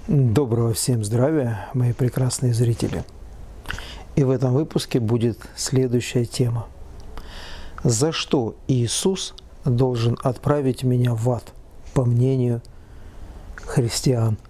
Доброго всем здравия, мои прекрасные зрители. И в этом выпуске будет следующая тема. За что Иисус должен отправить меня в ад, по мнению христиан?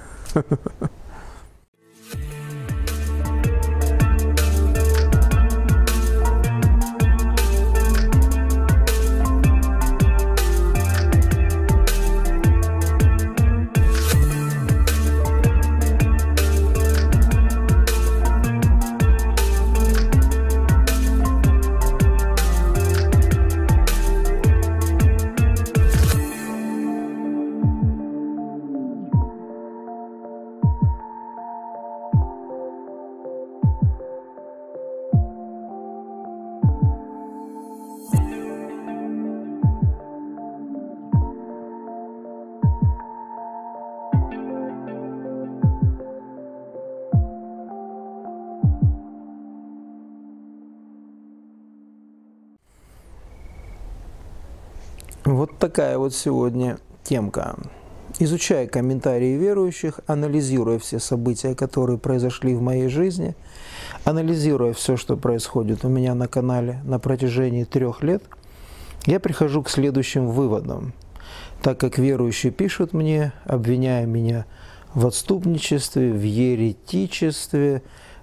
Вот такая вот сегодня темка. Изучая комментарии верующих, анализируя все события, которые произошли в моей жизни, анализируя все, что происходит у меня на канале на протяжении 3 лет, я прихожу к следующим выводам. Так как верующие пишут мне, обвиняя меня в отступничестве, в еретичестве,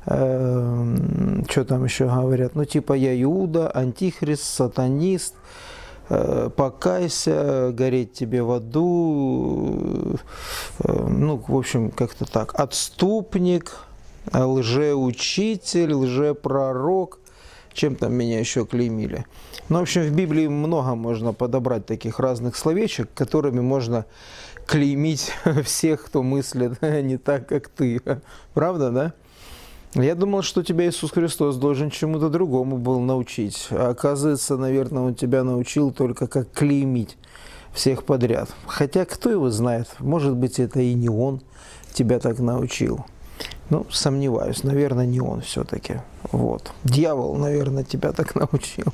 что там еще говорят, ну типа я Иуда, антихрист, сатанист, покайся, гореть тебе в аду, ну, в общем, как-то так, отступник, лжеучитель, лжепророк, чем там меня еще клеймили. Ну, в общем, в Библии много можно подобрать таких разных словечек, которыми можно клеймить всех, кто мыслит не так, как ты. Правда, да? Я думал, что тебя Иисус Христос должен чему-то другому был научить. А оказывается, наверное, Он тебя научил только как клеймить всех подряд. Хотя, кто его знает, может быть, это и не Он тебя так научил. Ну, сомневаюсь, наверное, не Он все-таки. Вот. Дьявол, наверное, тебя так научил.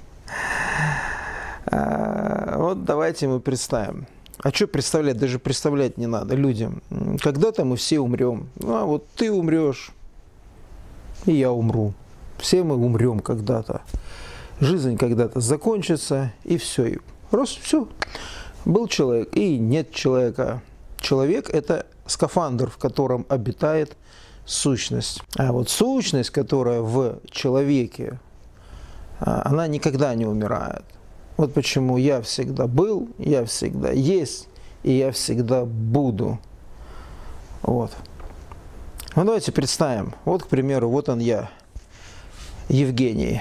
Вот давайте мы представим. А что представлять? Даже представлять не надо людям. Когда-то мы все умрем. А вот ты умрешь. И я умру. Все мы умрем когда-то. Жизнь когда-то закончится, и все. И просто все. Был человек, и нет человека. Человек – это скафандр, в котором обитает сущность. А вот сущность, которая в человеке, она никогда не умирает. Вот почему я всегда был, я всегда есть, и я всегда буду. Вот. Ну, давайте представим. Вот, к примеру, вот он я, Евгений.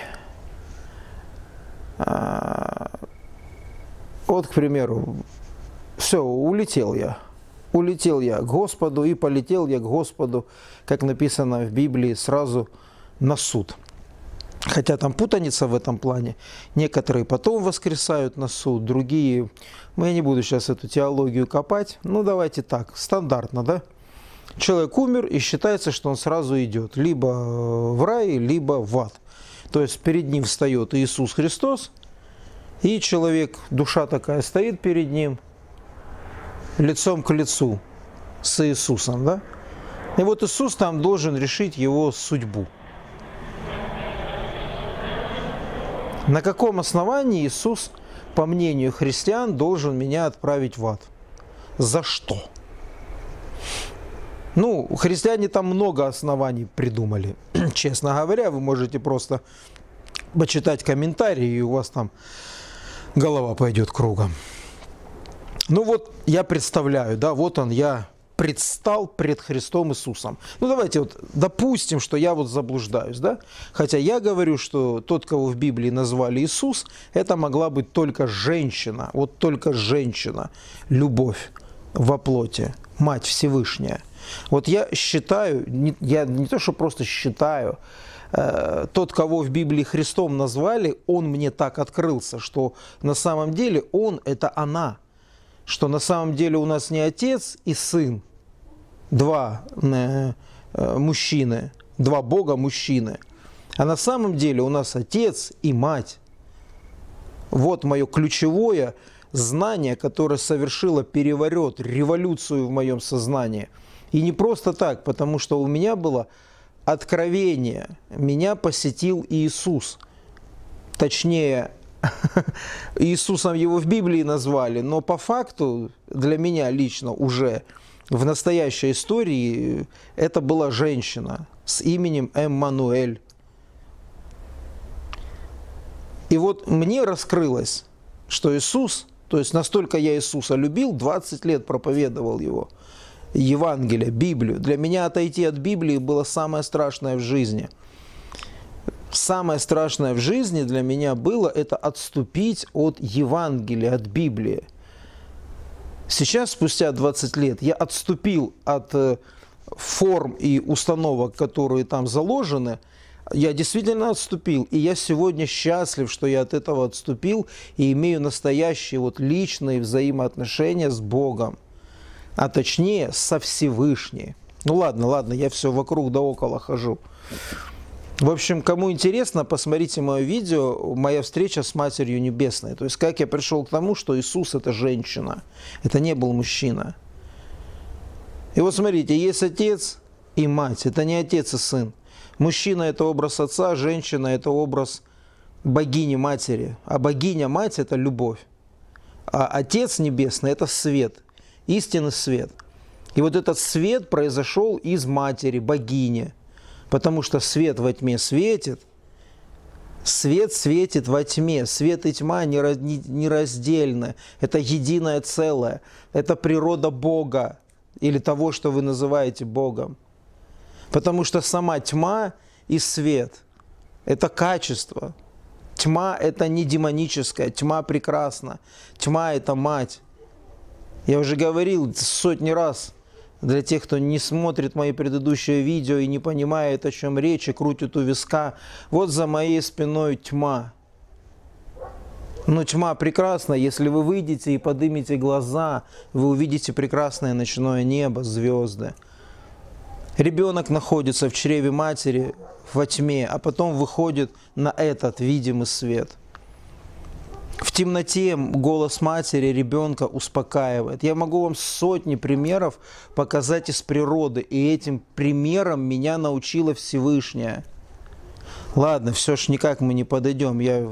Вот, к примеру, все, улетел я. Улетел я к Господу и полетел я к Господу, как написано в Библии, сразу на суд. Хотя там путаница в этом плане. Некоторые потом воскресают на суд, другие... Я не буду сейчас эту теологию копать. Ну, давайте так, стандартно, да? Человек умер, и считается, что он сразу идет либо в рай, либо в ад. То есть перед ним встает Иисус Христос, и человек, душа такая стоит перед ним, лицом к лицу с Иисусом. Да? И вот Иисус там должен решить его судьбу. На каком основании Иисус, по мнению христиан, должен меня отправить в ад? За что? Ну, христиане там много оснований придумали. Честно говоря, вы можете просто почитать комментарии, и у вас там голова пойдет кругом. Ну вот, я представляю, да, вот он, я предстал пред Христом Иисусом. Ну, давайте вот допустим, что я вот заблуждаюсь, да? Хотя я говорю, что тот, кого в Библии назвали Иисус, это могла быть только женщина, вот только женщина, любовь во плоти, Мать Всевышняя. Вот я считаю, я не то, что просто считаю, тот, кого в Библии Христом назвали, он мне так открылся, что на самом деле он – это она, что на самом деле у нас не отец и сын, два мужчины, два Бога мужчины, а на самом деле у нас отец и мать. Вот мое ключевое знание, которое совершило переворот, революцию в моем сознании. И не просто так, потому что у меня было откровение. Меня посетил Иисус. Точнее, Иисусом его в Библии назвали, но по факту для меня лично уже в настоящей истории это была женщина с именем Эммануэль. И вот мне раскрылось, что Иисус, то есть настолько я Иисуса любил, 20 лет проповедовал его, Евангелие, Библию. Для меня отойти от Библии было самое страшное в жизни. Самое страшное в жизни для меня было это отступить от Евангелия, от Библии. Сейчас, спустя 20 лет, я отступил от форм и установок, которые там заложены. Я действительно отступил, и я сегодня счастлив, что я от этого отступил и имею настоящие вот личные взаимоотношения с Богом, а точнее со Всевышним. Ну ладно, я все вокруг да около хожу. В общем, кому интересно, посмотрите мое видео «Моя встреча с Матерью Небесной». То есть, как я пришел к тому, что Иисус – это женщина, это не был мужчина. И вот смотрите, есть отец и мать, это не отец и сын. Мужчина – это образ отца, женщина – это образ богини-матери, а богиня-мать – это любовь. А Отец Небесный – это свет, истинный свет. И вот этот свет произошел из матери, богини. Потому что свет во тьме светит, свет светит во тьме, свет и тьма нераздельны, это единое целое, это природа Бога или того, что вы называете Богом. Потому что сама тьма и свет – это качество. Тьма – это не демоническая, тьма прекрасна, тьма – это мать. Я уже говорил сотни раз. Для тех, кто не смотрит мои предыдущие видео и не понимает, о чем речь, и крутит у виска, вот за моей спиной тьма. Но тьма прекрасна, если вы выйдете и поднимете глаза, вы увидите прекрасное ночное небо, звезды. Ребенок находится в чреве матери во тьме, а потом выходит на этот видимый свет. В темноте голос матери ребенка успокаивает. Я могу вам сотни примеров показать из природы, и этим примером меня научила Всевышняя. Ладно, все ж никак мы не подойдем. Я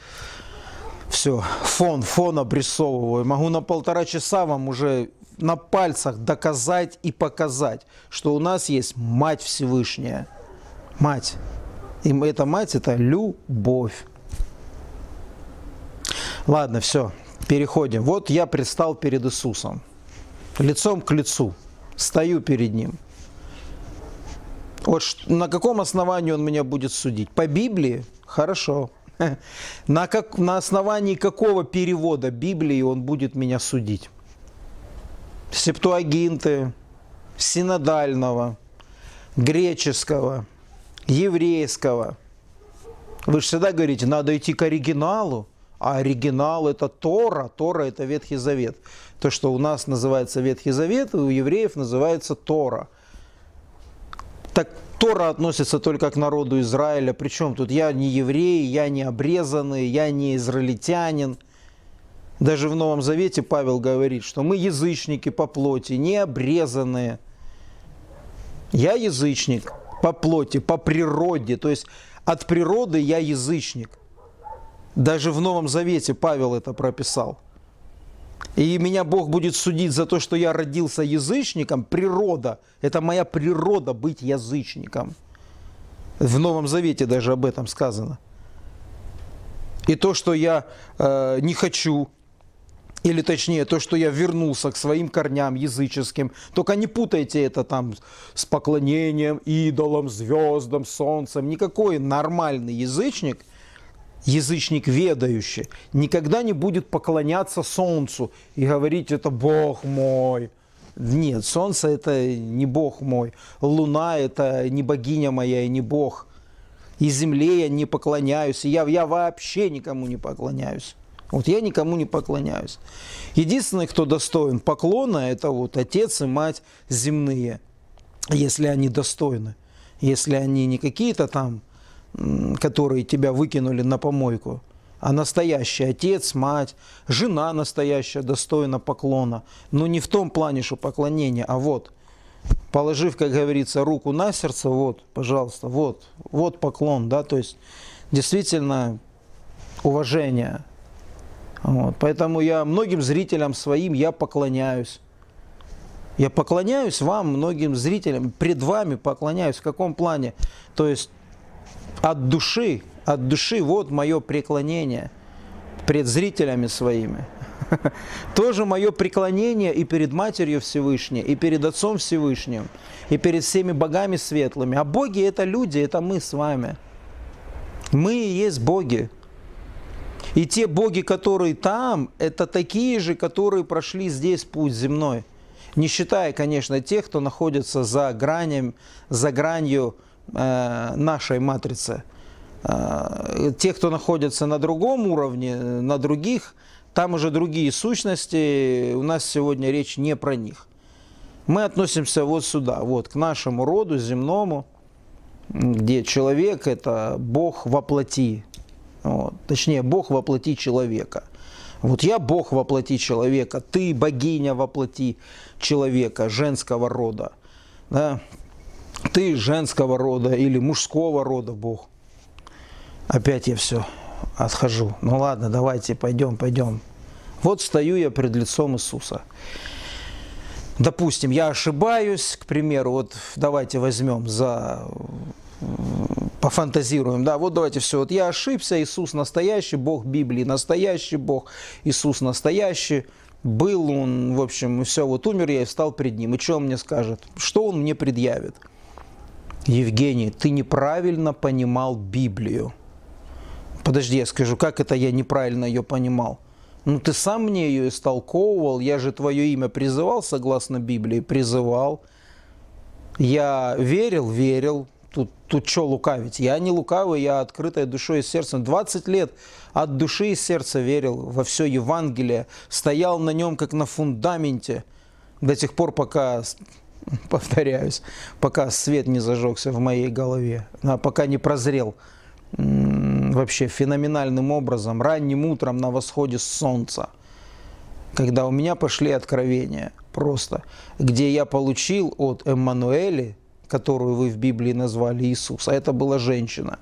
все, фон обрисовываю. Могу на 1,5 часа вам уже на пальцах доказать и показать, что у нас есть Мать Всевышняя. Мать. И эта мать – это любовь. Ладно, все, переходим. Вот я предстал перед Иисусом, лицом к лицу, стою перед Ним. Вот на каком основании Он меня будет судить? По Библии? Хорошо. На основании какого перевода Библии Он будет меня судить? Септуагинты, синодального, греческого, еврейского. Вы же всегда говорите, надо идти к оригиналу. А оригинал – это Тора. Тора – это Ветхий Завет. То, что у нас называется Ветхий Завет, у евреев называется Тора. Так Тора относится только к народу Израиля. Причем тут я не еврей, я не обрезанный, я не израильтянин. Даже в Новом Завете Павел говорит, что мы язычники по плоти, не обрезанные. Я язычник по плоти, по природе. То есть от природы я язычник. Даже в Новом Завете Павел это прописал. И меня Бог будет судить за то, что я родился язычником. Природа. Это моя природа быть язычником. В Новом Завете даже об этом сказано. И то, что я не хочу, или точнее, то, что я вернулся к своим корням языческим. Только не путайте это там с поклонением идолам, звездам, солнцем. Никакой нормальный язычник ведающий, никогда не будет поклоняться солнцу и говорить, это Бог мой. Нет, солнце это не Бог мой, луна это не богиня моя и не Бог. И земле я не поклоняюсь, и я вообще никому не поклоняюсь. Вот я никому не поклоняюсь. Единственный, кто достоин поклона, это вот отец и мать земные, если они достойны. Если они не какие-то там, которые тебя выкинули на помойку, а настоящий отец, мать, жена настоящая, достойна поклона. Но не в том плане, что поклонение, а вот положив, как говорится, руку на сердце, вот, пожалуйста, вот поклон, да, то есть действительно уважение. Вот. Поэтому я многим зрителям своим я поклоняюсь. Я поклоняюсь вам, многим зрителям, пред вами поклоняюсь. В каком плане? То есть от души, вот мое преклонение пред зрителями своими. Тоже мое преклонение и перед Матерью Всевышней, и перед Отцом Всевышним, и перед всеми богами светлыми. А боги – это люди, это мы с вами. Мы и есть боги. И те боги, которые там, это такие же, которые прошли здесь путь земной. Не считая, конечно, тех, кто находится за гранью нашей матрицы. Те, кто находится на другом уровне, на других, там уже другие сущности, у нас сегодня речь не про них. Мы относимся вот сюда, вот к нашему роду земному, где человек – это Бог во плоти. Вот. Точнее, Бог во плоти человека. Вот я Бог во плоти человека, ты богиня во плоти человека, женского рода. Да? Ты женского рода или мужского рода Бог. Опять я все отхожу. Ну ладно, давайте, пойдем. Вот стою я пред лицом Иисуса. Допустим, я ошибаюсь, к примеру, вот давайте возьмем пофантазируем, да, вот давайте все, вот я ошибся, Иисус настоящий, Бог Библии настоящий Бог, Иисус настоящий, был он, в общем, все, вот умер я и встал пред ним, и что он мне скажет, что он мне предъявит? Евгений, ты неправильно понимал Библию. Подожди, я скажу, как это я неправильно ее понимал? Ну, ты сам мне ее истолковывал, я же твое имя призывал, согласно Библии, призывал. Я верил. Тут что лукавить? Я не лукавый, я открытой душой и сердцем. 20 лет от души и сердца верил во все Евангелие, стоял на нем как на фундаменте до тех пор, пока, повторяюсь, пока свет не зажегся в моей голове, пока не прозрел вообще феноменальным образом, ранним утром на восходе солнца, когда у меня пошли откровения просто, где я получил от Эммануэли, которую вы в Библии назвали Иисус, а это была женщина,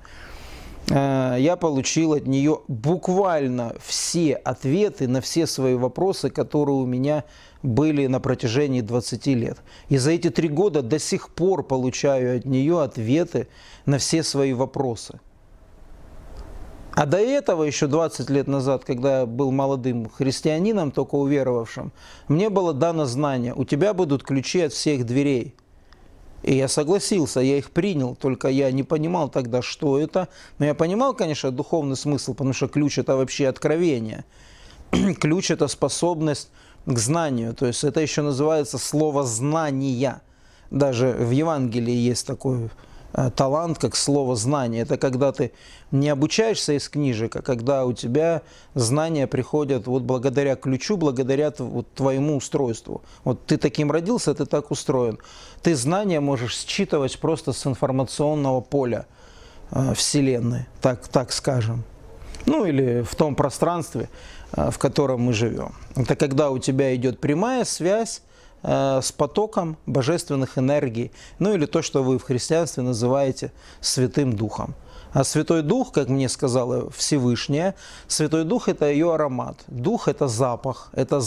я получил от нее буквально все ответы на все свои вопросы, которые у меня были на протяжении 20 лет. И за эти 3 года до сих пор получаю от нее ответы на все свои вопросы. А до этого, еще 20 лет назад, когда я был молодым христианином, только уверовавшим, мне было дано знание: у тебя будут ключи от всех дверей. И я согласился, я их принял, только я не понимал тогда, что это. Но я понимал, конечно, духовный смысл, потому что ключ – это вообще откровение. Ключ – это способность к знанию, то есть это еще называется слово «знания». Даже в Евангелии есть такой талант, как слово «знание». Это когда ты не обучаешься из книжек, а когда у тебя знания приходят вот благодаря ключу, благодаря вот твоему устройству. Вот ты таким родился, ты так устроен. Ты знания можешь считывать просто с информационного поля Вселенной, так скажем. Ну или в том пространстве, в котором мы живем. Это когда у тебя идет прямая связь с потоком божественных энергий, ну или то, что вы в христианстве называете Святым Духом. А Святой Дух, как мне сказала Всевышняя, Святой Дух – это ее аромат. Дух – это запах, это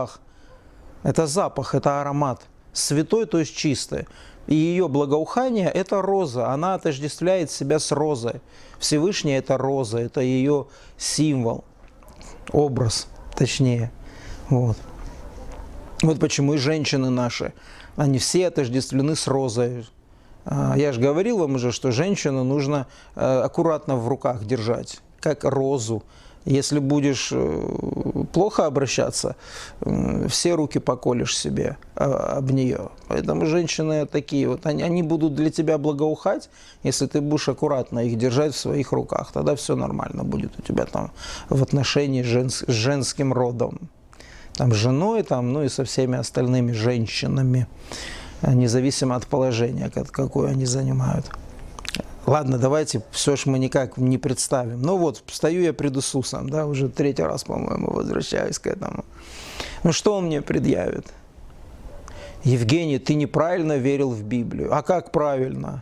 аромат. Святой, то есть чистый. И ее благоухание – это роза, она отождествляет себя с розой. Всевышняя – это роза, это ее символ, образ, точнее. Вот почему и женщины наши, они все отождествлены с розой. Я же говорил вам уже, что женщину нужно аккуратно в руках держать, как розу. Если будешь плохо обращаться, все руки поколешь себе об нее. Поэтому женщины такие вот, они будут для тебя благоухать, если ты будешь аккуратно их держать в своих руках. Тогда все нормально будет у тебя там в отношении с женским родом. Там, с женой, там, ну и со всеми остальными женщинами, независимо от положения, какое они занимают. Ладно, давайте, все ж мы никак не представим. Ну вот, стою я пред Иисусом, да, уже 3-й раз, по-моему, возвращаюсь к этому. Ну что он мне предъявит? Евгений, ты неправильно верил в Библию. А как правильно?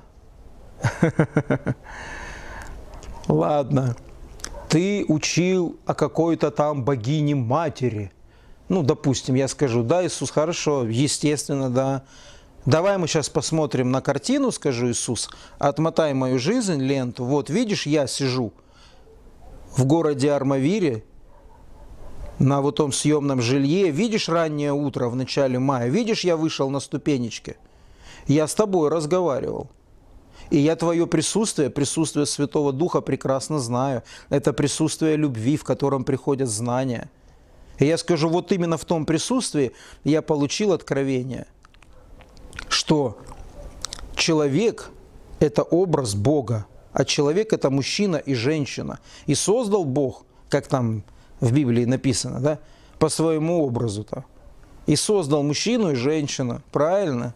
Ладно. Ты учил о какой-то там богине-матери. Ну, допустим, я скажу, да, Иисус, хорошо, естественно, да. Давай мы сейчас посмотрим на картину, скажу, Иисус, отмотай мою жизнь, ленту. Вот, видишь, я сижу в городе Армавире, на вот том съемном жилье. Видишь, раннее утро в начале мая. Видишь, я вышел на ступенечки. Я с тобой разговаривал. И я твое присутствие, присутствие Святого Духа прекрасно знаю. Это присутствие любви, в котором приходят знания. И я скажу, вот именно в том присутствии я получил откровение, что человек – это образ Бога, а человек – это мужчина и женщина. И создал Бог, как там в Библии написано, да, по своему образу-то. И создал мужчину и женщину, правильно?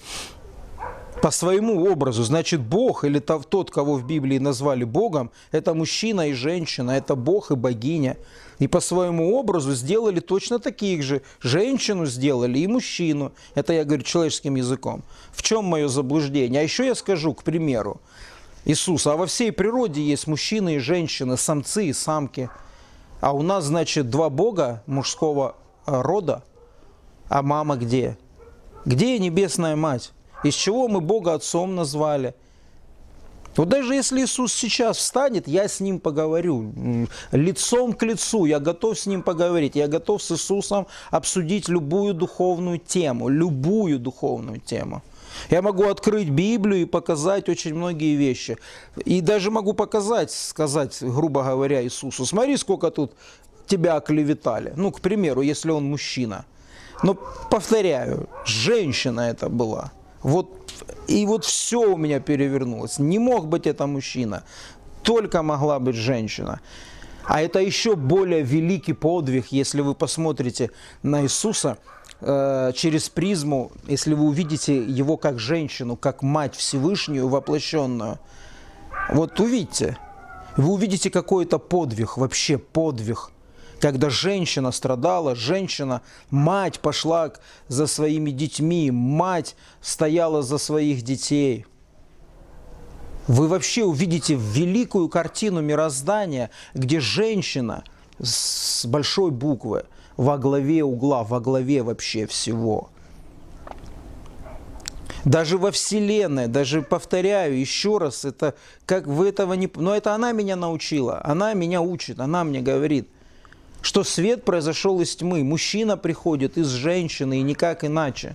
По своему образу. Значит, Бог или тот, кого в Библии назвали Богом, это мужчина и женщина, это Бог и богиня. И по своему образу сделали точно таких же. Женщину сделали и мужчину. Это я говорю человеческим языком. В чем мое заблуждение? А еще я скажу, к примеру, Иисус, а во всей природе есть мужчины и женщины, самцы и самки. А у нас, значит, два Бога мужского рода. А мама где? Где Небесная Мать? Из чего мы Бога Отцом назвали? Вот даже если Иисус сейчас встанет, я с Ним поговорю. Лицом к лицу я готов с Ним поговорить. Я готов с Иисусом обсудить любую духовную тему. Любую духовную тему. Я могу открыть Библию и показать очень многие вещи. И даже могу показать, сказать, грубо говоря, Иисусу, смотри, сколько тут тебя оклеветали. Ну, к примеру, если он мужчина. Но, повторяю, женщина это была. Вот, и вот все у меня перевернулось. Не мог быть это мужчина, только могла быть женщина. А это еще более великий подвиг, если вы посмотрите на Иисуса через призму, если вы увидите его как женщину, как мать Всевышнюю воплощенную. Вот увидите, вы увидите какой-то подвиг, вообще подвиг. Когда женщина страдала, женщина, мать пошла за своими детьми, мать стояла за своих детей. Вы вообще увидите великую картину мироздания, где женщина с большой буквы во главе угла, во главе вообще всего. Даже во Вселенной, даже повторяю еще раз, это как вы этого не... Но это она меня научила, она меня учит, она мне говорит, что свет произошел из тьмы, мужчина приходит из женщины и никак иначе.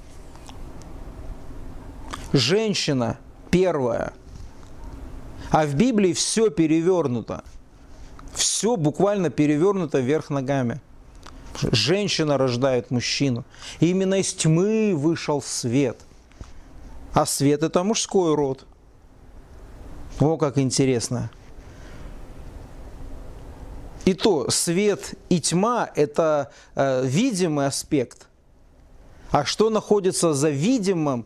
Женщина первая. А в Библии все перевернуто. Все буквально перевернуто вверх ногами. Женщина рождает мужчину. И именно из тьмы вышел свет. А свет – это мужской род. О, как интересно. И то, свет и тьма – это видимый аспект. А что находится за видимой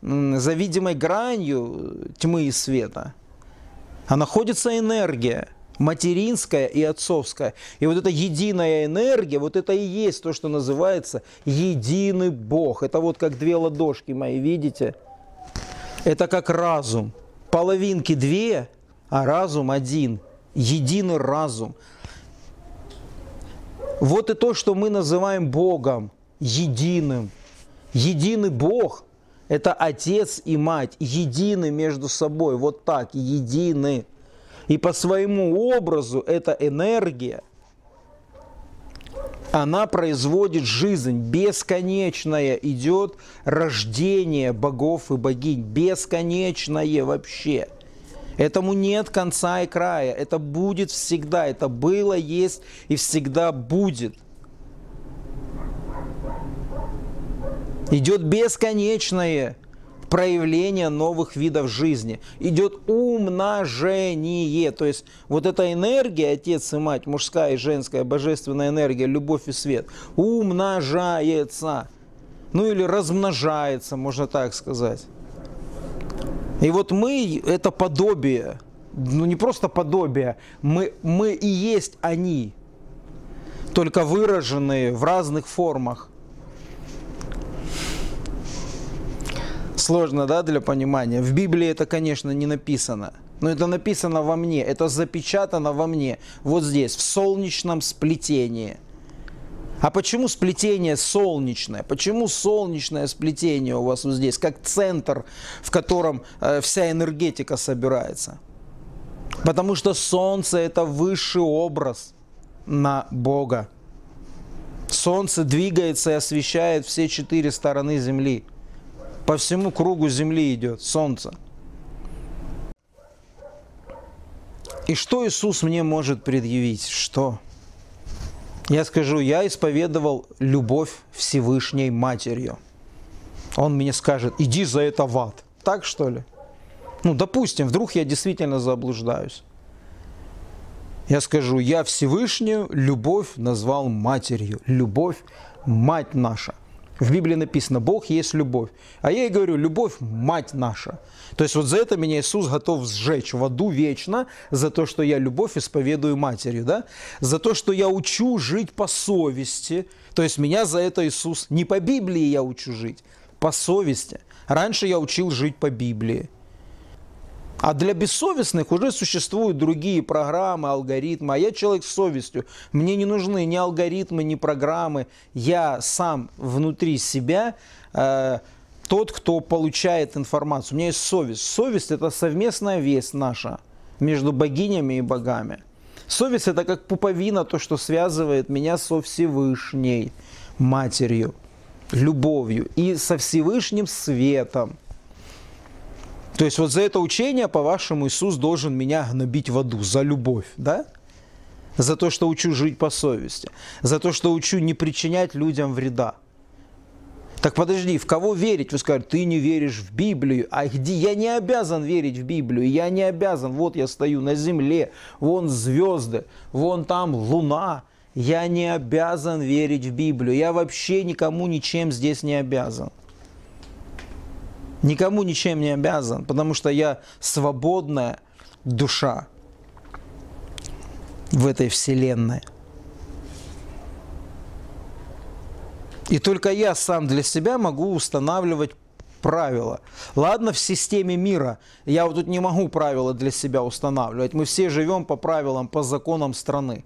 гранью тьмы и света? А находится энергия, материнская и отцовская. И вот эта единая энергия, вот это и есть то, что называется единый Бог. Это вот как две ладошки мои, видите? Это как разум. Половинки две, а разум один. Единый разум. Вот и то, что мы называем Богом, единым. Единый Бог – это Отец и Мать, едины между собой, вот так, едины. И по своему образу эта энергия, она производит жизнь, бесконечное идет рождение богов и богинь, бесконечное вообще. Этому нет конца и края, это будет всегда, это было, есть и всегда будет. Идет бесконечное проявление новых видов жизни, идет умножение, то есть вот эта энергия, Отец и Мать, мужская и женская, божественная энергия, любовь и свет, умножается, ну или размножается, можно так сказать. И вот мы, это подобие, ну не просто подобие, мы и есть они, только выраженные в разных формах. Сложно, да, для понимания? В Библии это, конечно, не написано. Но это написано во мне, это запечатано во мне. Вот здесь, в солнечном сплетении. А почему сплетение солнечное? Почему солнечное сплетение у вас вот здесь, как центр, в котором вся энергетика собирается? Потому что Солнце – это высший образ на Бога. Солнце двигается и освещает все 4 стороны Земли. По всему кругу Земли идет Солнце. И что Иисус мне может предъявить? Что? Я скажу, я исповедовал любовь Всевышней Матерью. Он мне скажет, иди за это в ад. Так что ли? Ну, допустим, вдруг я действительно заблуждаюсь. Я скажу, я Всевышнюю любовь назвал матерью. Любовь – мать наша. В Библии написано, Бог есть любовь. А я ей говорю, любовь – мать наша. То есть вот за это меня Иисус готов сжечь в аду вечно, за то, что я любовь исповедую матерью. Да? За то, что я учу жить по совести. То есть меня за это Иисус, не по Библии я учу жить, по совести. Раньше я учил жить по Библии. А для бессовестных уже существуют другие программы, алгоритмы. А я человек с совестью. Мне не нужны ни алгоритмы, ни программы. Я сам внутри себя тот, кто получает информацию. У меня есть совесть. Совесть – это совместная весть наша между богинями и богами. Совесть – это как пуповина, то, что связывает меня со Всевышней Матерью, любовью и со Всевышним Светом. То есть вот за это учение, по-вашему, Иисус должен меня гнобить в аду за любовь, да? За то, что учу жить по совести, за то, что учу не причинять людям вреда. Так подожди, в кого верить? Вы скажете, ты не веришь в Библию. А где? Я не обязан верить в Библию, я не обязан. Вот я стою на земле, вон звезды, вон там луна. Я не обязан верить в Библию. Я вообще никому ничем здесь не обязан. Никому ничем не обязан, потому что я свободная душа в этой вселенной. И только я сам для себя могу устанавливать правила. Ладно, в системе мира я вот тут не могу правила для себя устанавливать. Мы все живем по правилам, по законам страны.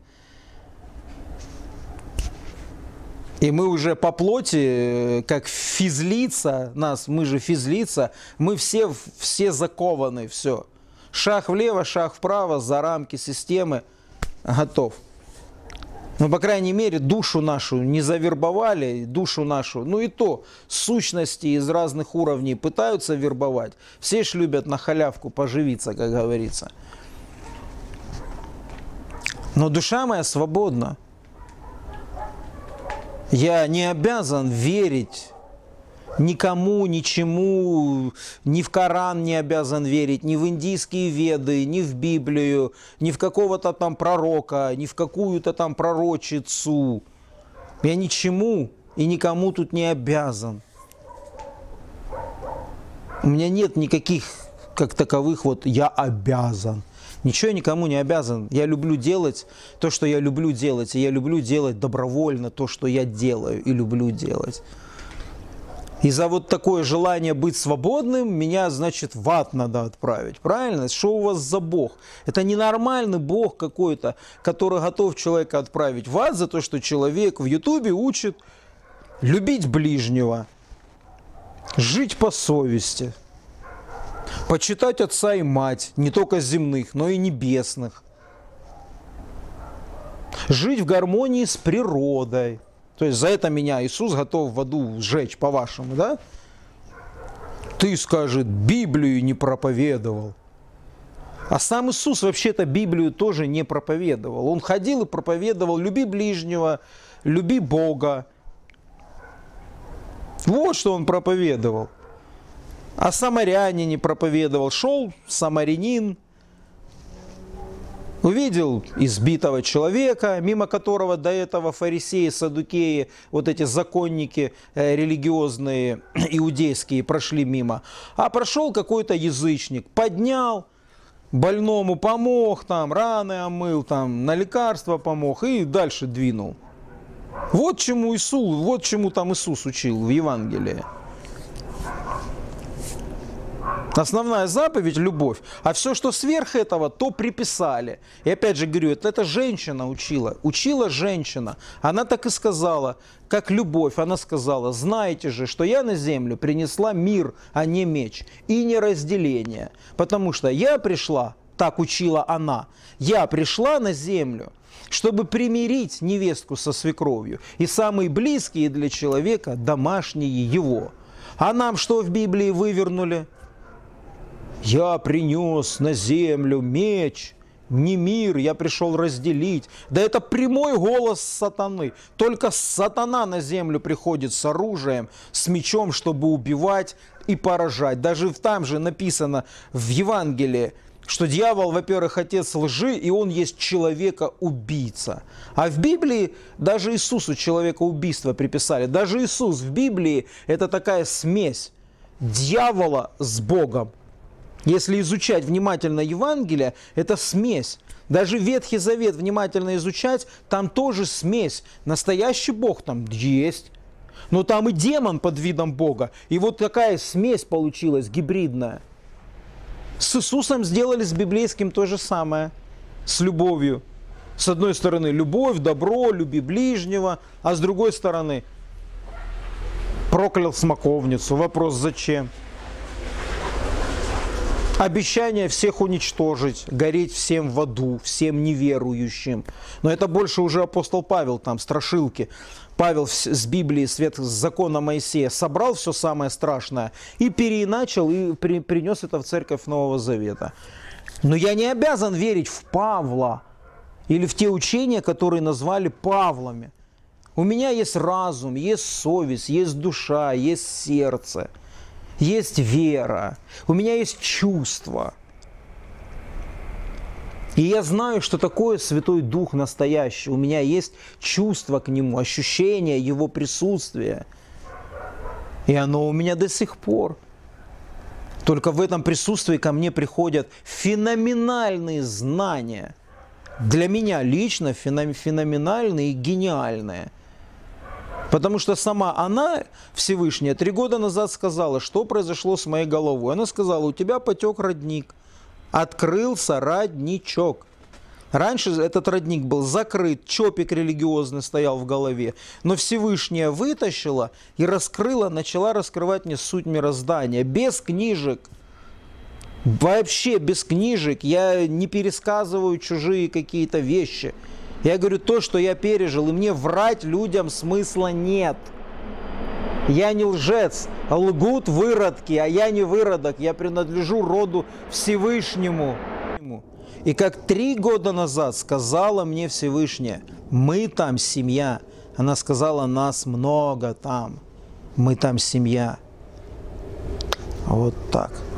И мы уже по плоти, как физлица, мы же физлица, мы все закованы, все. Шаг влево, шаг вправо, за рамки системы, готов. Но, по крайней мере, душу нашу не завербовали, душу нашу, ну и то, сущности из разных уровней пытаются вербовать. Все ж любят на халявку поживиться, как говорится. Но душа моя свободна. Я не обязан верить никому, ничему, ни в Коран не обязан верить, ни в индийские веды, ни в Библию, ни в какого-то там пророка, ни в какую-то там пророчицу. Я ничему и никому тут не обязан. У меня нет никаких, как таковых, вот я обязан. Ничего я никому не обязан. Я люблю делать то, что я люблю делать. И я люблю делать добровольно то, что я делаю и люблю делать. И за вот такое желание быть свободным меня, значит, в ад надо отправить. Правильно? Что у вас за Бог? Это ненормальный Бог какой-то, который готов человека отправить в ад за то, что человек в Ютубе учит любить ближнего, жить по совести. Почитать отца и мать, не только земных, но и небесных. Жить в гармонии с природой. То есть за это меня Иисус готов в аду сжечь, по-вашему, да? Ты, скажет, Библию не проповедовал. А сам Иисус вообще-то Библию тоже не проповедовал. Он ходил и проповедовал: люби ближнего, люби Бога. Вот что он проповедовал. А самаряне не проповедовал. Шел самарянин, увидел избитого человека, мимо которого до этого фарисеи, саддукеи, вот эти законники религиозные, иудейские, прошли мимо. А прошел какой-то язычник, поднял, больному помог, там, раны омыл, там, на лекарства помог и дальше двинул. Вот чему там Иисус учил в Евангелии. Основная заповедь – любовь. А все, что сверх этого, то приписали. И опять же говорю, это женщина учила. Учила женщина. Она так и сказала, как любовь. Она сказала: знаете же, что я на землю принесла мир, а не меч. И не разделение. Потому что я пришла, так учила она, я пришла на землю, чтобы примирить невестку со свекровью. И самые близкие для человека – домашние его. А нам что в Библии вывернули? Я принес на землю меч, не мир, я пришел разделить. Да это прямой голос сатаны. Только сатана на землю приходит с оружием, с мечом, чтобы убивать и поражать. Даже там же написано в Евангелии, что дьявол, во-первых, отец лжи, и он есть человека-убийца. А в Библии даже Иисусу человека-убийство приписали. Даже Иисус в Библии – это такая смесь дьявола с Богом. Если изучать внимательно Евангелие, это смесь. Даже Ветхий Завет внимательно изучать, там тоже смесь. Настоящий Бог там есть. Но там и демон под видом Бога. И вот такая смесь получилась, гибридная. С Иисусом сделали с библейским то же самое. С любовью. С одной стороны любовь, добро, люби ближнего. А с другой стороны проклял смоковницу. Вопрос: зачем? Обещание всех уничтожить, гореть всем в аду, всем неверующим. Но это больше уже апостол Павел, там, страшилки. Павел с Библии, с закона Моисея собрал все самое страшное и переиначил, и принес это в церковь Нового Завета. Но я не обязан верить в Павла или в те учения, которые назвали Павлами. У меня есть разум, есть совесть, есть душа, есть сердце. Есть вера, у меня есть чувства. И я знаю, что такое Святой Дух настоящий. У меня есть чувство к Нему, ощущение Его присутствия. И оно у меня до сих пор. Только в этом присутствии ко мне приходят феноменальные знания. Для меня лично феноменальные и гениальные. Потому что сама она, Всевышняя, 3 года назад сказала, что произошло с моей головой. Она сказала: у тебя потек родник, открылся родничок. Раньше этот родник был закрыт, чопик религиозный стоял в голове. Но Всевышняя вытащила и раскрыла, начала раскрывать мне суть мироздания. Без книжек. Вообще без книжек. Я не пересказываю чужие какие-то вещи. Я говорю то, что я пережил, и мне врать людям смысла нет. Я не лжец, лгут выродки, а я не выродок, я принадлежу роду Всевышнему. И как 3 года назад сказала мне Всевышняя: мы там семья. Она сказала: нас много там, мы там семья. Вот так.